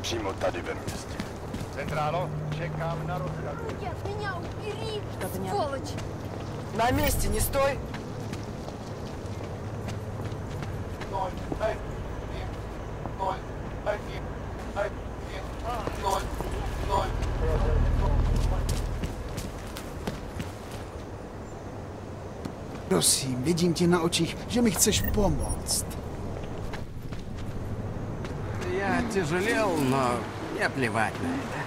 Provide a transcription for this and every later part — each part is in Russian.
Přímo tady ve městě. Centrálo, čekám na rozkaz. Нет, меня убери, сволочь! На месте, не стой! Prosím, vidím ti na očích, že mi chceš pomoct. Я тяжелел, но мне плевать на это.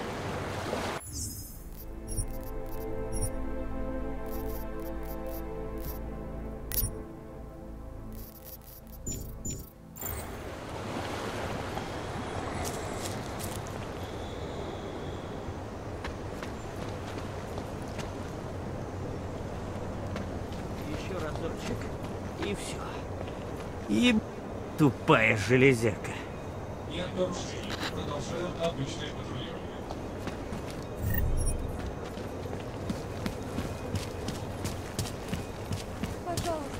И все. И тупая железяка. Нет нарушений. Продолжаем обычное патрулирование. Пожалуйста.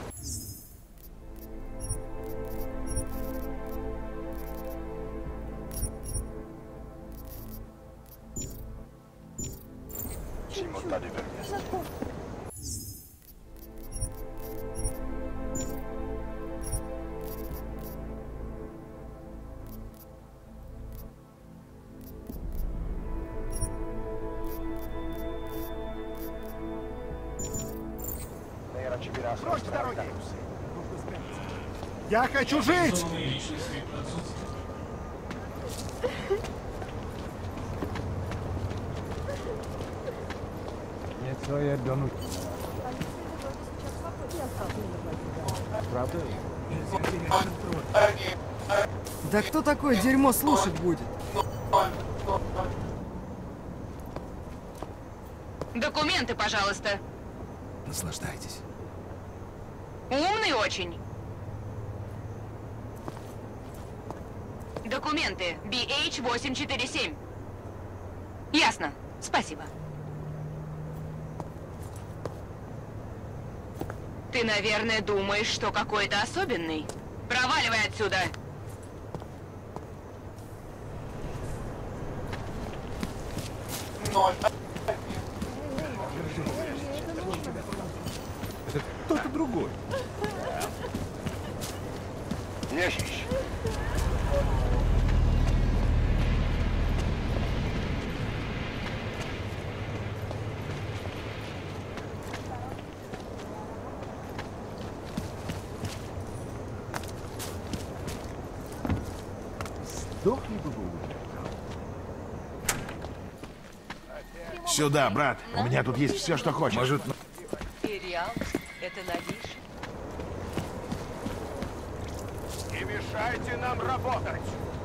Přímo tady ve městě. Nejradši by nás roztrhali na kusy. Я хочу жить! Зоны личности отсутствуют. Něco je donutí. Правда? Да кто такое дерьмо слушать будет? Документы, пожалуйста. Наслаждайтесь. Умный очень. Документы. BH-847. Ясно. Спасибо. Ты, наверное, думаешь, что какой-то особенный. Проваливай отсюда. Это кто-то другой. Ježíš. Сдохни бы вы. Сюда, брат. У меня тут есть все, что хочешь. Может, Сериал? Это новейший. Не мешайте нам работать.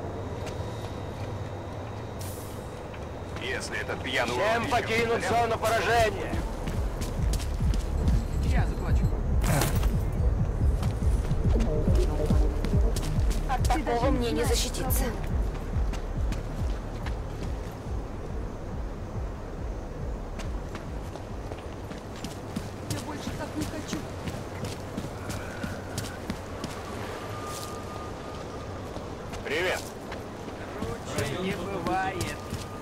Если этот пьяный урод Всем еще покинуть стрелял, зону поражения! Я заплачу. От такого мне не защититься. Я больше так не хочу. Привет. Круче не бывает.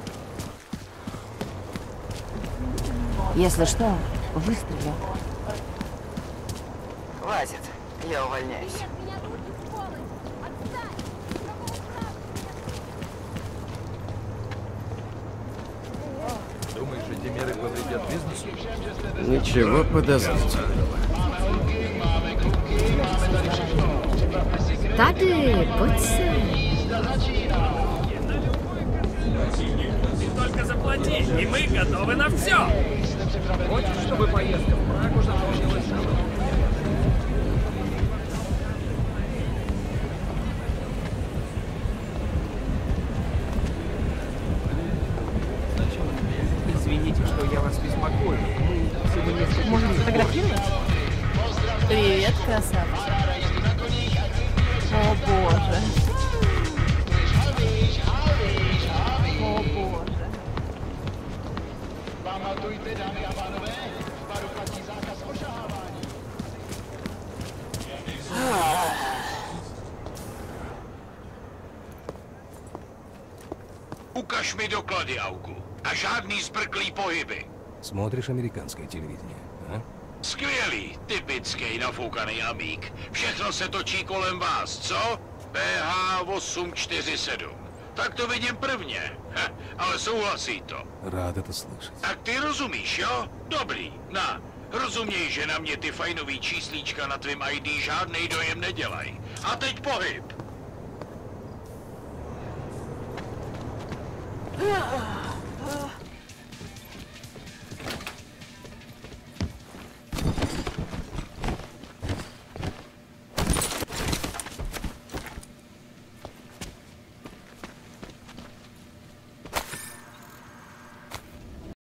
Если что, выстрелю. Хватит, я увольняюсь. Нет, меня тут не сволочь! Отстань! Какого страха? думаешь, эти меры повредят бизнесу? Ничего подозрительного. Tady, pojď se. Ты только заплати, и мы готовы на все. Хочешь, чтобы поездка в Прагу закончилась? Извините, что я вас беспокою. Мы всего несколько... Можно сфотографировать? Привет, красавчик. О боже. О боже. Ukaž mi doklady, Augu. A žádný zbrklý pohyby. Смотришь американское телевидение, а? Skvělý, typický nafoukaný amík. Všechno se točí kolem vás, co? PH 847. Tak to vidím prvně. Ale souhlasí to. Рад это слышать. Tak ty rozumíš, jo? Dobrý. Rozuměj, že na mě ty fajnový číslíčka na tvým ID žádnej dojem nedělají. A teď pohyb.